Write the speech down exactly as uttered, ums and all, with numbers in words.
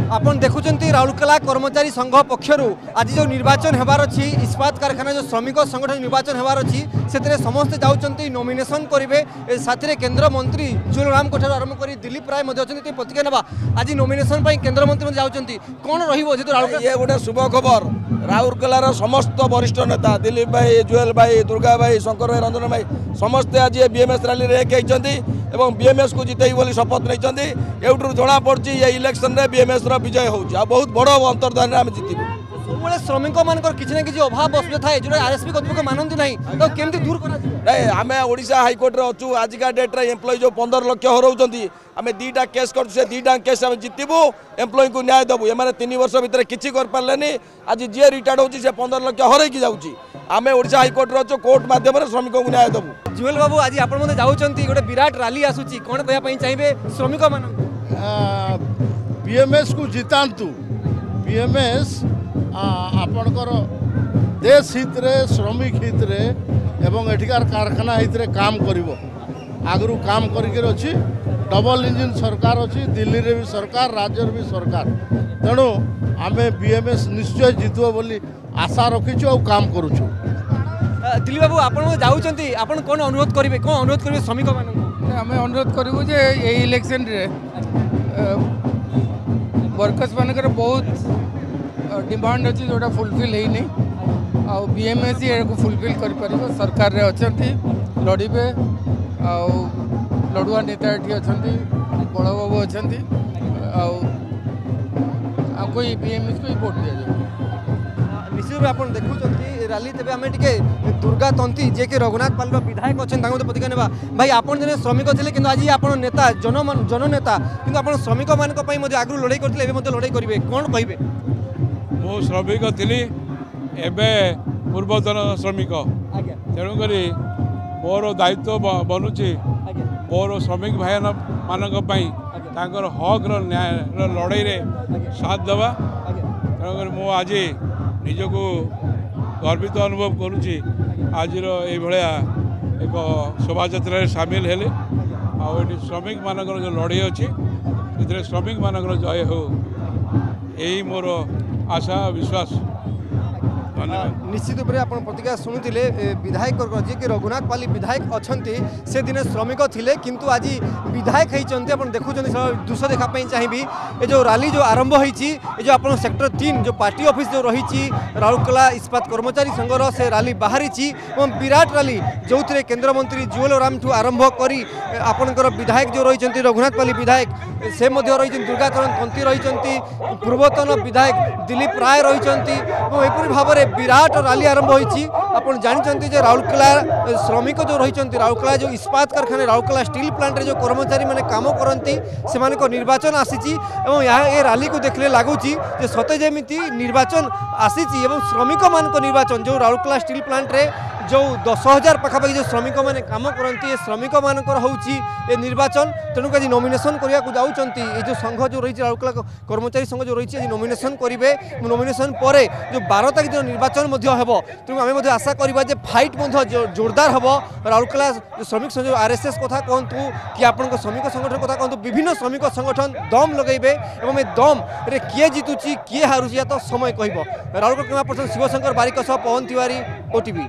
आपन देखुंत राउरकेला कर्मचारी संघ पक्षर आज जो निर्वाचन होबार अच्छी इस्पात कारखाना जो श्रमिक संगठन निर्वाचन होबार अच्छी से समस्ते जाऊँच नॉमिनेशन करेंगे साथ में केंद्र मंत्री जुएल राम ठार आरंभ कर दिलीप राय प्रतिक्रिया ना आज नॉमिनेशन केंद्र मंत्री जाऊँच कौन रही ये गोटे शुभ खबर राउरकेलार समस्त वरिष्ठ नेता दिलीप भाई जुएल भाई दुर्गा भाई शंकर भाई रंजन भाई समस्ते आज बीएमएस रैली रे एक बीएमएस को जिते बोली शपथ नहीं एवं जना पड़ी ये इलेक्शन रे बीएमएस रो विजय हो बहुत बड़ अंतर्धान आम जीतू सब श्रमिक मान किसी ना कि अभाव असुविधा थाए जो आरएसपी कर्तृपक्ष मानती ना तो केमती दूर कर आम ओडिशा हाईकोर्ट रे अच्छु आजिका डेट रे एम्प्लॉय जो पंद्रह लक्ष हराउं आम दीटा केस कर दीटा केस आम जितबू एम्प्लॉय को न्याय देवु एम तीन वर्ष भितर किसी कर पारे आज जी रिटायर्ड होची से पंद्रह लक्ष हरई जाऊँगी आम ओडिशा हाईकोर्ट रे अच्छु कोर्ट माध्यम श्रमिक को न्याय देवु जुएल बाबू आज आप जाऊँच गोटे विराट रैली आसूची कौन कहना चाहिए श्रमिक मान बीएमएस को जितांतु बीएमएस आपणकर देश हित रे श्रमिक हित रे एवं एठिकार कारखाना हित रे काम करिवो आगरू काम करिके अछि डबल इंजिन सरकार अछि दिल्ली रे भी सरकार राज्य रे भी सरकार तेणु आमे बीएमएस निश्चय जितबो बोली आशा रखिछु और काम करूछु। दिलीप बाबू आपण जाउचंती आपण कोन अनुरोध करिवे कोन अनुरोध करिवे श्रमिक मान आमे अनुरोध करिवो जे ए इलेक्शन रे वर्कर्स मानकर बहुत डिमांड अच्छी जोटा फुलफिल है नहीं आ बीएमएस को फुलफिल कर पारिबो सरकार रे अछंती लड़िबे आ लड़ुआ नेता एठी अछंती बड़ बाबू अछंती आ कोई बीएमएस को वोट दिया जाए निश्चित आप देखुं रैली तेज आम टे दुर्गा तंती जे कि रघुनाथ पाल विधायक अच्छे प्रतिक्रिया ना भाई आप जन श्रमिक थे कि आज आप नेता जन जननेता कि आप श्रमिक मान आगु लड़ाई करते लड़ाई करेंगे कौन कहे मु श्रमिक थी एवं पूर्वतन श्रमिक तेणुक मोर दायित्व बनूची मोर श्रमिक भाई मान हक न्याय लड़ाई साथ देवा तेणुक मु आज निजक गर्वित अनुभव करुँची आज ये एक शोभा यात्रा सामिल हेले आउ श्रमिक मान जो लड़ाई अच्छी से श्रमिक मान जय हो यही मोर आशा विश्वास। निश्चित रूप से आप प्रतिक्रिया शुणुते विधायक जी कि रघुनाथ पाली विधायक अच्छा से दिन श्रमिक थे किंतु आज विधायक होती आप देखुं दृश्य देखापी चाहिए ये जो रैली जो आरंभ होती जो आप सेक्टर तीन जो पार्टी ऑफिस जो रही राउरकेला इस्पात कर्मचारी संघर से रैली बाहरी विराट रैली जो थे केंद्र मंत्री जुएल राम ठू आरंभ कर आपणकर विधायक जो रही रघुनाथ पाली विधायक से रही दुर्गाचरण तंती रही पूर्वतन विधायक दिलीप राय रही एपरी भाव में विराट रैली आरंभ होती आप जानते जे राउरकेला श्रमिक जो रही राउरकेला जो इस्पात कारखाना राउरकेला स्टील प्लांट रे जो कर्मचारी मैंने काम करती से निर्वाचन आसी ये रैली को देखले लगुच सते जमी निर्वाचन आसी श्रमिक मान निर्वाचन जो राउरकेला स्टील प्लांट रे जो दस हजार पखापाखि जो श्रमिक मैंने काम करती श्रमिक मानकर होची ये निर्वाचन तेणुक आज नॉमिनेशन करने को जाऊँगी ये जो संघ जो रही राउरकेला कर्मचारी संघ जो रही आज नॉमिनेशन करेंगे नॉमिनेशन पर जो बारह तारीख जो निर्वाचन हम तेणु आम आशा करवा फाइट जोरदार हम राउरकेला श्रमिक संघ आरएसएस कथा कहतु कि आप श्रमिक संगठन कथा कहतु विभिन्न श्रमिक संगठन दम लगेबे और ये दम रे किए जितुची किए हारुची तो समय कह राउरकेला पर्सन शिवशंकर बारिक सह पवन तिवारी ओटीवी।